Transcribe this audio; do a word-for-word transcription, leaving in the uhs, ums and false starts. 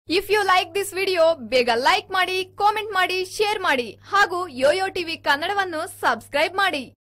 If you like this video ಬೇಗ like ಮಾಡಿ, comment ಮಾಡಿ, ಶೇರ್ ಮಾಡಿ ಹಾಗೂ ಯೋಯೋ ಟಿವಿ ಕನ್ನಡವನ್ನು ಸಬ್ಸ್ಕ್ರೈಬ್ ಮಾಡಿ.